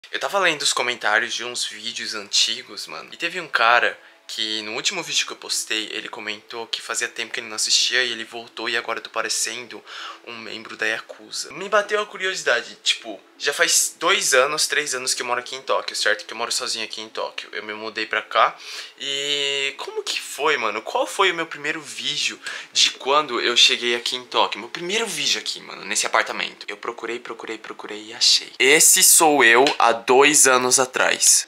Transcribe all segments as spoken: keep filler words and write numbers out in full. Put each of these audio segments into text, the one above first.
Eu tava lendo os comentários de uns vídeos antigos, mano, e teve um cara que no último vídeo que eu postei, ele comentou que fazia tempo que ele não assistia e ele voltou e agora eu tô parecendo um membro da Yakuza. Me bateu a curiosidade, tipo, já faz dois anos, três anos que eu moro aqui em Tóquio, certo? Que eu moro sozinho aqui em Tóquio. Eu me mudei pra cá e como que foi, mano? Qual foi o meu primeiro vídeo de quando eu cheguei aqui em Tóquio? Meu primeiro vídeo aqui, mano, nesse apartamento. Eu procurei, procurei, procurei e achei. Esse sou eu há dois anos atrás.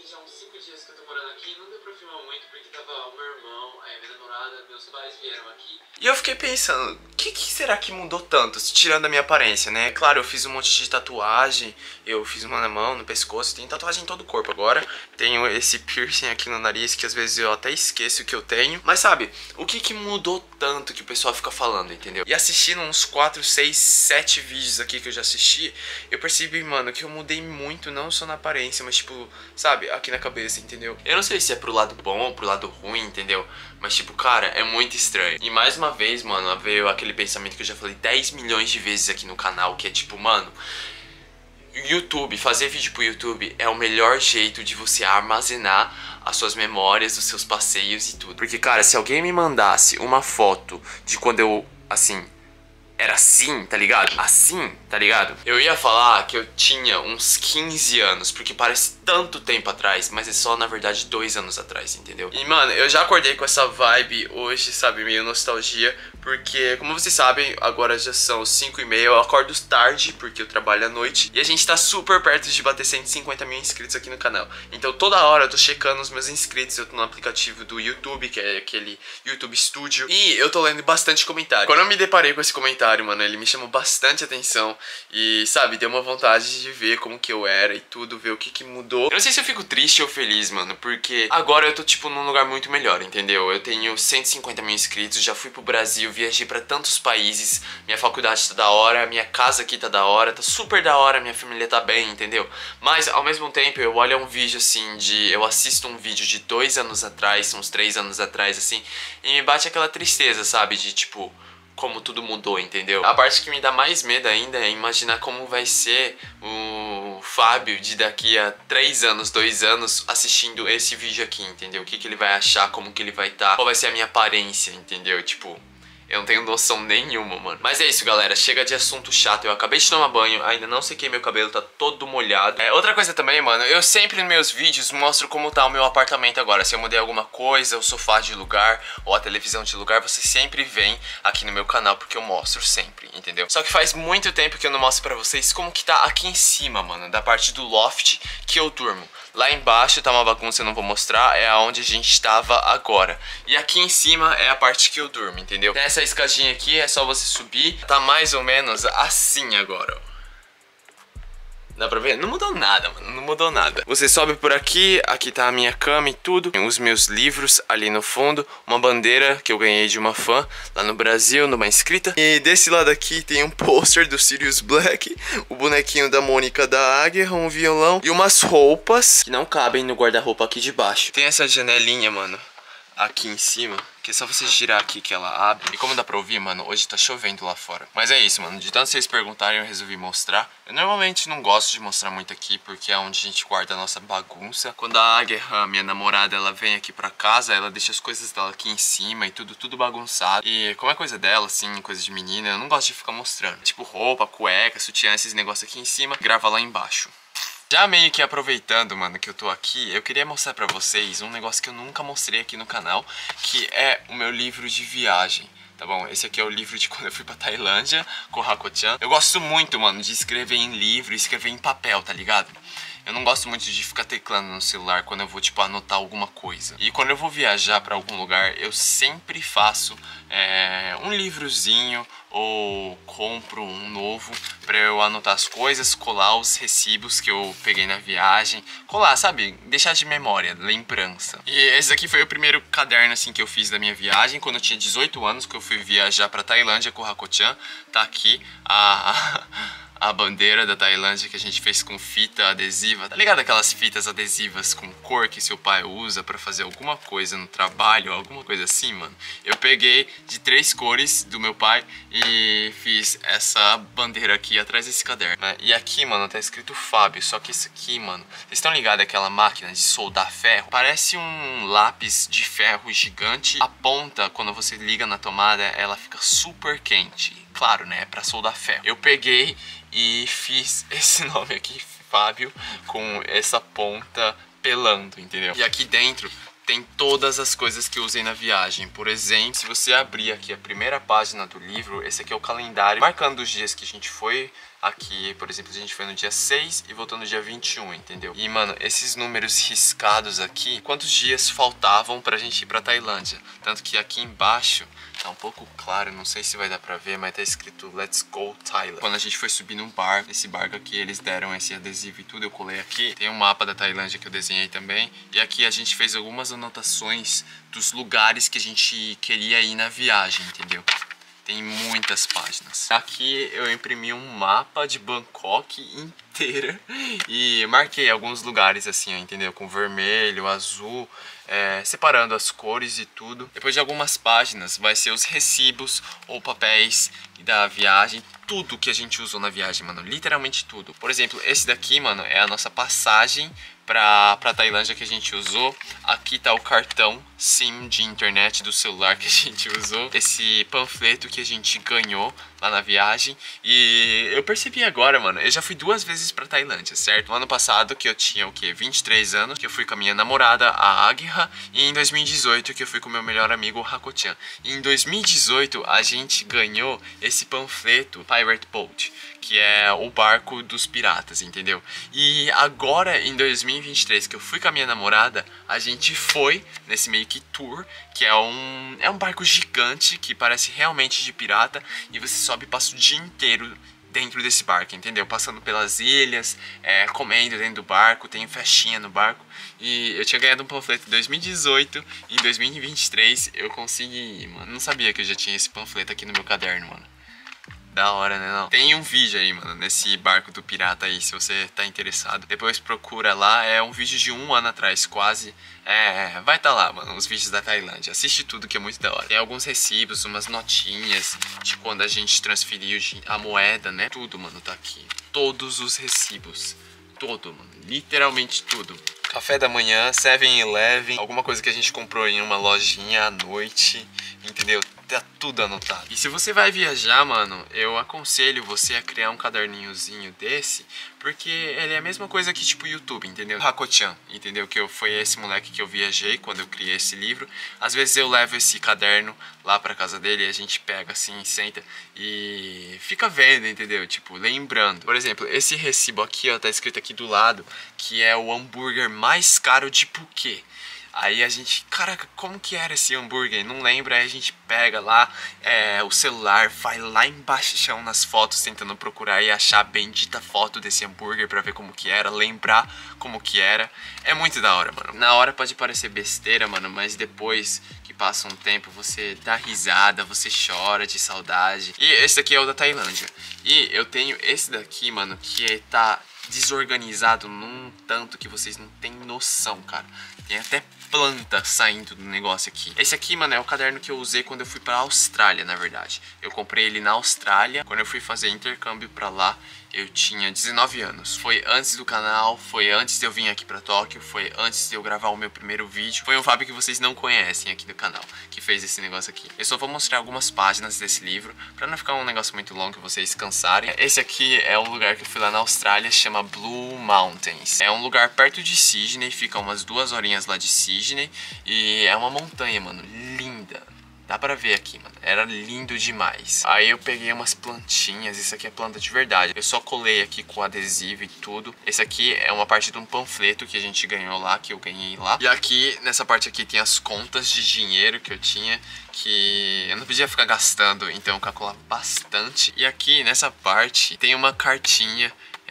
E eu fiquei pensando, o que, que será que mudou tanto, tirando a minha aparência, né? Claro, eu fiz um monte de tatuagem, eu fiz uma na mão, no pescoço, tenho tatuagem em todo o corpo agora. Tenho esse piercing aqui no nariz, que às vezes eu até esqueço que eu tenho. Mas sabe, o que que mudou tanto que o pessoal fica falando, entendeu? E assistindo uns quatro, seis, sete vídeos aqui que eu já assisti, eu percebi, mano, que eu mudei muito, não só na aparência, mas tipo, sabe, aqui na cabeça, entendeu? Eu não sei se é pro lado bom ou pro lado ruim, entendeu? Mas tipo, cara, é muito estranho. E mais uma vez, mano, veio aquele pensamento que eu já falei dez milhões de vezes aqui no canal, que é tipo, mano, YouTube, fazer vídeo pro YouTube é o melhor jeito de você armazenar as suas memórias, os seus passeios e tudo. Porque, cara, se alguém me mandasse uma foto de quando eu, assim, era assim, tá ligado? Assim, tá ligado? Eu ia falar que eu tinha uns quinze anos, porque parece tanto tempo atrás, mas é só, na verdade, dois anos atrás, entendeu? E, mano, eu já acordei com essa vibe hoje, sabe, meio nostalgia, porque, como vocês sabem, agora já são cinco e meia, eu acordo tarde, porque eu trabalho à noite, e a gente tá super perto de bater cento e cinquenta mil inscritos aqui no canal. Então, toda hora eu tô checando os meus inscritos, eu tô no aplicativo do YouTube, que é aquele YouTube Studio, e eu tô lendo bastante comentário. Quando eu me deparei com esse comentário, mano, ele me chamou bastante atenção e, sabe, deu uma vontade de ver como que eu era e tudo, ver o que que mudou. Eu não sei se eu fico triste ou feliz, mano, porque agora eu tô, tipo, num lugar muito melhor, entendeu? Eu tenho cento e cinquenta mil inscritos, já fui pro Brasil, viajei pra tantos países, minha faculdade tá da hora, minha casa aqui tá da hora, tá super da hora, minha família tá bem, entendeu? Mas, ao mesmo tempo, eu olho um vídeo, assim, de... eu assisto um vídeo de dois anos atrás, uns três anos atrás, assim, e me bate aquela tristeza, sabe, de, tipo... como tudo mudou, entendeu? A parte que me dá mais medo ainda é imaginar como vai ser o Fábio de daqui a três anos, dois anos assistindo esse vídeo aqui, entendeu? O que que ele vai achar, como que ele vai estar, qual vai ser a minha aparência, entendeu? Tipo... eu não tenho noção nenhuma, mano. Mas é isso, galera. Chega de assunto chato. Eu acabei de tomar banho, ainda não sequei meu cabelo, tá todo molhado. É, outra coisa também, mano, eu sempre nos meus vídeos mostro como tá o meu apartamento agora. Se eu mudei alguma coisa, o sofá de lugar, ou a televisão de lugar, você sempre vem aqui no meu canal, porque eu mostro sempre, entendeu? Só que faz muito tempo que eu não mostro pra vocês como que tá aqui em cima, mano, da parte do loft que eu durmo. Lá embaixo tá uma bagunça, eu não vou mostrar, é aonde a gente estava agora. E aqui em cima é a parte que eu durmo, entendeu? Essa escadinha aqui é só você subir, tá mais ou menos assim agora, ó. Dá pra ver? Não mudou nada, mano, não mudou nada. Você sobe por aqui, aqui tá a minha cama e tudo. Tem os meus livros ali no fundo. Uma bandeira que eu ganhei de uma fã lá no Brasil, numa inscrita. E desse lado aqui tem um pôster do Sirius Black, o bonequinho da Mônica da Águia, um violão e umas roupas que não cabem no guarda-roupa aqui de baixo. Tem essa janelinha, mano, aqui em cima, que é só você girar aqui que ela abre. E como dá pra ouvir, mano, hoje tá chovendo lá fora. Mas é isso, mano, de tanto vocês perguntarem eu resolvi mostrar. Eu normalmente não gosto de mostrar muito aqui, porque é onde a gente guarda a nossa bagunça. Quando a Águia, a minha namorada, ela vem aqui pra casa, ela deixa as coisas dela aqui em cima e tudo, tudo bagunçado. E como é coisa dela, assim, coisa de menina, eu não gosto de ficar mostrando. Tipo roupa, cueca, sutiã, esses negócios aqui em cima, grava lá embaixo. Já meio que aproveitando, mano, que eu tô aqui, eu queria mostrar pra vocês um negócio que eu nunca mostrei aqui no canal, que é o meu livro de viagem, tá bom? Esse aqui é o livro de quando eu fui pra Tailândia com o Hako-chan. Eu gosto muito, mano, de escrever em livro, escrever em papel, tá ligado? Eu não gosto muito de ficar teclando no celular quando eu vou, tipo, anotar alguma coisa. E quando eu vou viajar pra algum lugar, eu sempre faço é, um livrozinho ou compro um novo pra eu anotar as coisas, colar os recibos que eu peguei na viagem. Colar, sabe? Deixar de memória, lembrança. E esse aqui foi o primeiro caderno, assim, que eu fiz da minha viagem. Quando eu tinha dezoito anos, que eu fui viajar pra Tailândia com o Hako-chan. Tá aqui a... a bandeira da Tailândia que a gente fez com fita adesiva. Tá ligado aquelas fitas adesivas com cor que seu pai usa pra fazer alguma coisa no trabalho, alguma coisa assim, mano? Eu peguei de três cores do meu pai e fiz essa bandeira aqui atrás desse caderno, né? E aqui, mano, tá escrito Fábio, só que isso aqui, mano, vocês estão ligados àquela máquina de soldar ferro? Parece um lápis de ferro gigante. A ponta, quando você liga na tomada, ela fica super quente. Claro, né? Pra soldar ferro. Eu peguei e fiz esse nome aqui, Fábio, com essa ponta pelando, entendeu? E aqui dentro tem todas as coisas que eu usei na viagem. Por exemplo, se você abrir aqui a primeira página do livro, esse aqui é o calendário, marcando os dias que a gente foi. Aqui, por exemplo, a gente foi no dia seis e voltou no dia vinte e um, entendeu? E, mano, esses números riscados aqui, quantos dias faltavam pra gente ir pra Tailândia? Tanto que aqui embaixo tá um pouco claro, não sei se vai dar pra ver, mas tá escrito Let's Go Thailand. Quando a gente foi subir num barco, esse barco aqui, eles deram esse adesivo e tudo, eu colei aqui. Tem um mapa da Tailândia que eu desenhei também. E aqui a gente fez algumas anotações dos lugares que a gente queria ir na viagem, entendeu? Tem muitas páginas. Aqui eu imprimi um mapa de Bangkok inteira e marquei alguns lugares assim, ó, entendeu? Com vermelho, azul, é, separando as cores e tudo. Depois de algumas páginas vai ser os recibos ou papéis da viagem. Tudo que a gente usou na viagem, mano. Literalmente tudo. Por exemplo, esse daqui, mano, é a nossa passagem pra, pra Tailândia que a gente usou. Aqui tá o cartão SIM de internet do celular que a gente usou. Esse panfleto que a gente ganhou lá na viagem. E eu percebi agora, mano, eu já fui duas vezes pra Tailândia, certo? No ano passado, que eu tinha o quê? vinte e três anos, que eu fui com a minha namorada, a Agha. E em dois mil e dezoito, que eu fui com o meu melhor amigo, o Hakotian. E em dois mil e dezoito, a gente ganhou esse panfleto Pirate Boat, que é o barco dos piratas, entendeu? E agora, em dois mil e vinte e três, que eu fui com a minha namorada, a gente foi nesse meio que tour, que é um, é um barco gigante, que parece realmente de pirata, e você sobe e passa o dia inteiro dentro desse barco, entendeu? Passando pelas ilhas, é, comendo dentro do barco, tem festinha no barco. E eu tinha ganhado um panfleto em dois mil e dezoito, e em dois mil e vinte e três eu consegui, mano. Não sabia que eu já tinha esse panfleto aqui no meu caderno, mano. Da hora, né? Não. Tem um vídeo aí, mano, nesse barco do pirata aí, se você tá interessado. Depois procura lá, é um vídeo de um ano atrás, quase. É, vai tá lá, mano, os vídeos da Tailândia. Assiste tudo que é muito da hora. Tem alguns recibos, umas notinhas de quando a gente transferiu a moeda, né? Tudo, mano, tá aqui. Todos os recibos. Todo, mano. Literalmente tudo. Café da manhã, seven eleven, alguma coisa que a gente comprou em uma lojinha à noite, entendeu? Tá tudo anotado. E se você vai viajar, mano, eu aconselho você a criar um caderninhozinho desse, porque ele é a mesma coisa que tipo YouTube, entendeu? Hakotian, entendeu? Que eu, foi esse moleque que eu viajei quando eu criei esse livro. Às vezes eu levo esse caderno lá pra casa dele e a gente pega assim, senta e fica vendo, entendeu? Tipo, lembrando. Por exemplo, esse recibo aqui, ó, tá escrito aqui do lado, que é o hambúrguer mais caro de Phuket. Aí a gente, caraca, como que era esse hambúrguer? Não lembro, aí a gente pega lá é, o celular, vai lá embaixo nas fotos tentando procurar e achar a bendita foto desse hambúrguer pra ver como que era, lembrar como que era. É muito da hora, mano. Na hora pode parecer besteira, mano, mas depois que passa um tempo você dá risada, você chora de saudade. E esse daqui é o da Tailândia. E eu tenho esse daqui, mano, que tá desorganizado num tanto que vocês não têm noção, cara. Tem até planta saindo do negócio aqui. Esse aqui, mano, é o caderno que eu usei quando eu fui pra Austrália, na verdade. Eu comprei ele na Austrália. Quando eu fui fazer intercâmbio pra lá, eu tinha dezenove anos. Foi antes do canal, foi antes de eu vir aqui pra Tóquio, foi antes de eu gravar o meu primeiro vídeo. Foi um Fábio que vocês não conhecem aqui do canal, que fez esse negócio aqui. Eu só vou mostrar algumas páginas desse livro, pra não ficar um negócio muito longo que vocês cansarem. Esse aqui é um lugar que eu fui lá na Austrália, chama Blue Mountains. É um lugar perto de Sydney, fica umas duas horinhas lá de Sydney. E é uma montanha, mano, linda. Dá pra ver aqui, mano. Era lindo demais. Aí eu peguei umas plantinhas. Isso aqui é planta de verdade. Eu só colei aqui com adesivo e tudo. Esse aqui é uma parte de um panfleto que a gente ganhou lá, que eu ganhei lá. E aqui, nessa parte aqui, tem as contas de dinheiro que eu tinha, que eu não podia ficar gastando, então eu calculava bastante. E aqui, nessa parte, tem uma cartinha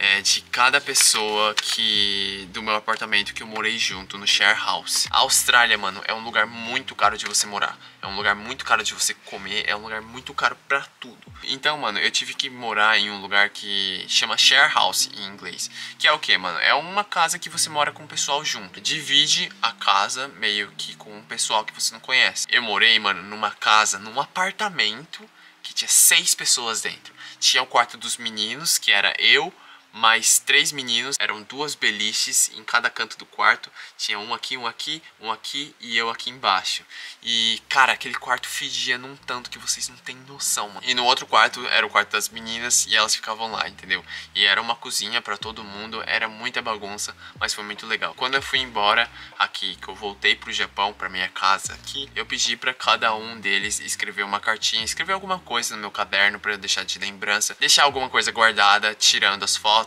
é, de cada pessoa que do meu apartamento que eu morei junto no share house. A Austrália, mano, é um lugar muito caro de você morar. É um lugar muito caro de você comer, é um lugar muito caro pra tudo. Então, mano, eu tive que morar em um lugar que chama share house em inglês. Que é o que, mano? É uma casa que você mora com o pessoal junto. Divide a casa meio que com um pessoal que você não conhece. Eu morei, mano, numa casa, num apartamento que tinha seis pessoas dentro. Tinha o quarto dos meninos, que era eu, mais três meninos, eram duas beliches em cada canto do quarto. Tinha um aqui, um aqui, um aqui e eu aqui embaixo. E, cara, aquele quarto fedia num tanto que vocês não têm noção, mano. E no outro quarto era o quarto das meninas e elas ficavam lá, entendeu? E era uma cozinha pra todo mundo, era muita bagunça, mas foi muito legal. Quando eu fui embora aqui, que eu voltei pro Japão, pra minha casa aqui, eu pedi pra cada um deles escrever uma cartinha, escrever alguma coisa no meu caderno pra eu deixar de lembrança, deixar alguma coisa guardada, tirando as fotos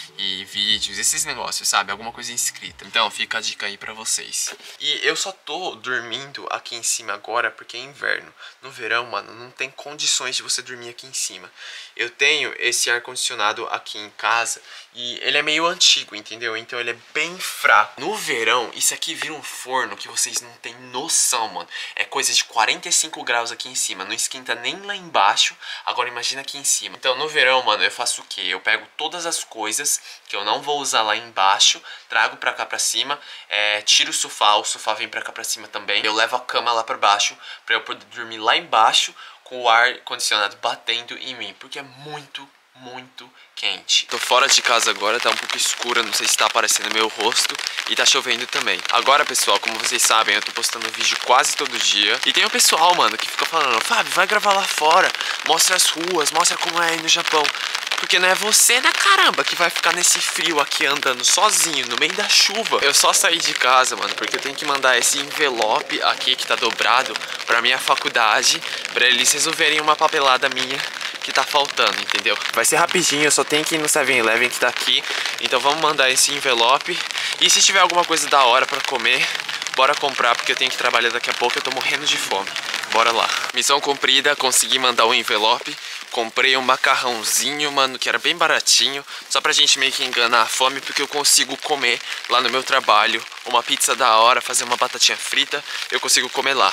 e vídeos, esses negócios, sabe? Alguma coisa escrita. Então fica a dica aí pra vocês. E eu só tô dormindo aqui em cima agora porque é inverno. No verão, mano, não tem condições de você dormir aqui em cima. Eu tenho esse ar-condicionado aqui em casa e ele é meio antigo, entendeu? Então ele é bem fraco. No verão, isso aqui vira um forno que vocês não têm noção, mano. É coisa de quarenta e cinco graus aqui em cima, não esquenta nem lá embaixo. Agora imagina aqui em cima. Então no verão, mano, eu faço o quê? Eu pego todas as coisas que eu não vou usar lá embaixo, trago pra cá pra cima, é, tiro o sofá, o sofá vem pra cá pra cima também. Eu levo a cama lá pra baixo, pra eu poder dormir lá embaixo com o ar condicionado batendo em mim, porque é muito, muito quente. Tô fora de casa agora, tá um pouco escuro, não sei se tá aparecendo meu rosto, e tá chovendo também. Agora, pessoal, como vocês sabem, eu tô postando vídeo quase todo dia, e tem o pessoal, mano, que fica falando: Fábio, vai gravar lá fora, mostra as ruas, mostra como é aí no Japão. Porque não é você, né, caramba, que vai ficar nesse frio aqui andando sozinho, no meio da chuva. Eu só saí de casa, mano, porque eu tenho que mandar esse envelope aqui que tá dobrado pra minha faculdade, pra eles resolverem uma papelada minha que tá faltando, entendeu? Vai ser rapidinho, eu só tenho que ir no seven eleven que tá aqui. Então vamos mandar esse envelope. E se tiver alguma coisa da hora pra comer, bora comprar, porque eu tenho que trabalhar daqui a pouco, eu tô morrendo de fome. Bora lá. Missão cumprida, consegui mandar o envelope. Comprei um macarrãozinho, mano, que era bem baratinho, só pra gente meio que enganar a fome, porque eu consigo comer lá no meu trabalho uma pizza da hora, fazer uma batatinha frita, eu consigo comer lá.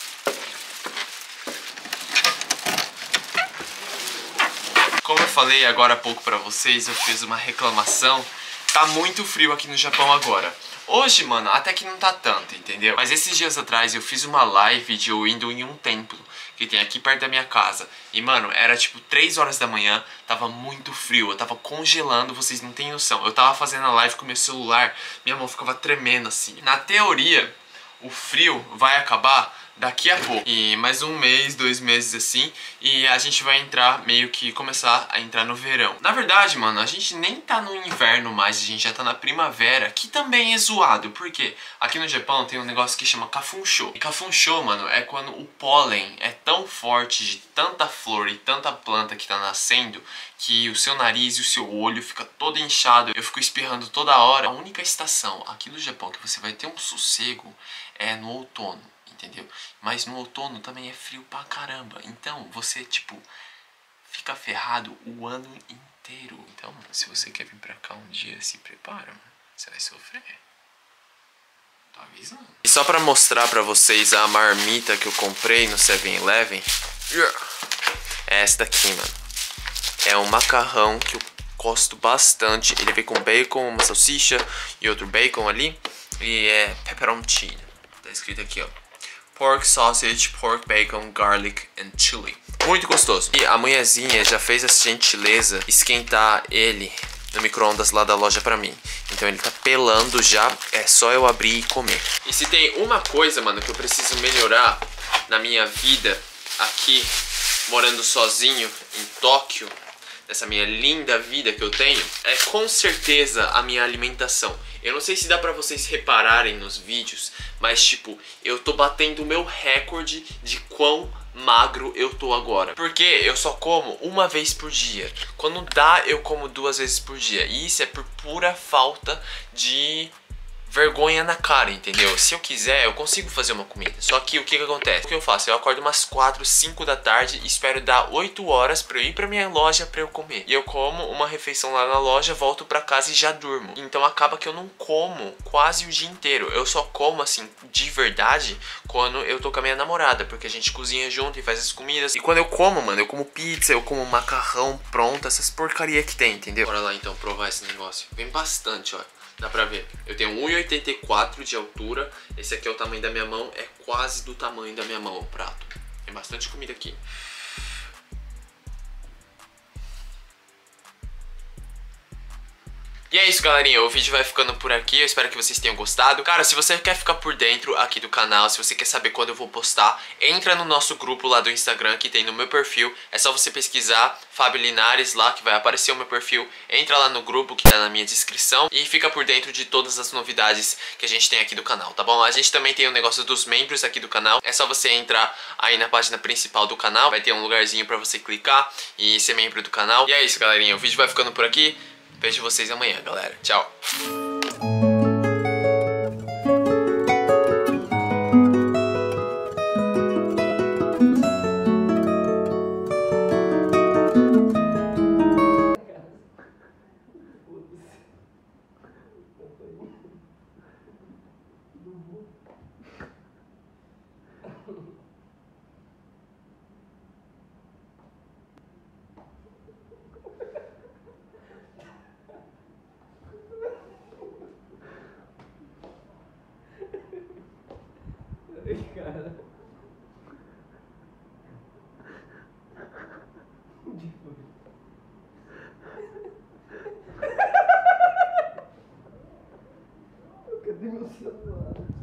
Como eu falei agora há pouco pra vocês, eu fiz uma reclamação. Tá muito frio aqui no Japão agora. Hoje, mano, até que não tá tanto, entendeu? Mas esses dias atrás eu fiz uma live de eu indo em um templo que tem aqui perto da minha casa. E, mano, era tipo três horas da manhã, tava muito frio, eu tava congelando, vocês não tem noção. Eu tava fazendo a live com meu celular, minha mão ficava tremendo assim. Na teoria, o frio vai acabar daqui a pouco, e mais um mês, dois meses assim, e a gente vai entrar, meio que começar a entrar no verão. Na verdade, mano, a gente nem tá no inverno mais, a gente já tá na primavera, que também é zoado, porque aqui no Japão tem um negócio que chama kafunsho. E kafunsho, mano, é quando o pólen é tão forte de tanta flor e tanta planta que tá nascendo, que o seu nariz e o seu olho fica todo inchado, eu fico espirrando toda hora. A única estação aqui no Japão que você vai ter um sossego é no outono, entendeu? Mas no outono também é frio pra caramba. Então você, tipo, fica ferrado o ano inteiro. Então, se você quer vir pra cá um dia, se prepara, mano. Você vai sofrer. Tô avisando. E só pra mostrar pra vocês a marmita que eu comprei no seven eleven, é essa daqui, mano. É um macarrão que eu gosto bastante. Ele vem com bacon, uma salsicha e outro bacon ali. E é pepperoncino. Tá escrito aqui, ó: pork sausage, pork bacon, garlic and chili. Muito gostoso. E a mulherzinha já fez a gentileza esquentar ele no micro-ondas lá da loja pra mim. Então ele tá pelando já, é só eu abrir e comer. E se tem uma coisa, mano, que eu preciso melhorar na minha vida aqui, morando sozinho em Tóquio, dessa minha linda vida que eu tenho, é com certeza a minha alimentação. Eu não sei se dá pra vocês repararem nos vídeos, mas tipo, eu tô batendo o meu recorde de quão magro eu tô agora. Porque eu só como uma vez por dia. Quando dá, eu como duas vezes por dia. E isso é por pura falta de vergonha na cara, entendeu? Se eu quiser, eu consigo fazer uma comida. Só que o que que acontece? O que eu faço? Eu acordo umas quatro, cinco da tarde e espero dar oito horas pra eu ir pra minha loja pra eu comer. E eu como uma refeição lá na loja, volto pra casa e já durmo. Então acaba que eu não como quase o dia inteiro. Eu só como assim, de verdade, quando eu tô com a minha namorada, porque a gente cozinha junto e faz as comidas. E quando eu como, mano, eu como pizza, eu como macarrão pronto, essas porcaria que tem, entendeu? Bora lá então provar esse negócio. Vem bastante, ó. Dá pra ver. Eu tenho um e oitenta e quatro de altura. Esse aqui é o tamanho da minha mão. É quase do tamanho da minha mão o prato. Tem bastante comida aqui. E é isso, galerinha, o vídeo vai ficando por aqui, eu espero que vocês tenham gostado. Cara, se você quer ficar por dentro aqui do canal, se você quer saber quando eu vou postar, entra no nosso grupo lá do Instagram, que tem no meu perfil. É só você pesquisar Fábio Linares lá, que vai aparecer o meu perfil. Entra lá no grupo que tá na minha descrição e fica por dentro de todas as novidades que a gente tem aqui do canal, tá bom? A gente também tem o negócio dos membros aqui do canal. É só você entrar aí na página principal do canal, vai ter um lugarzinho pra você clicar e ser membro do canal. E é isso, galerinha, o vídeo vai ficando por aqui. Vejo vocês amanhã, galera. Tchau. Cara. Cadê meu celular?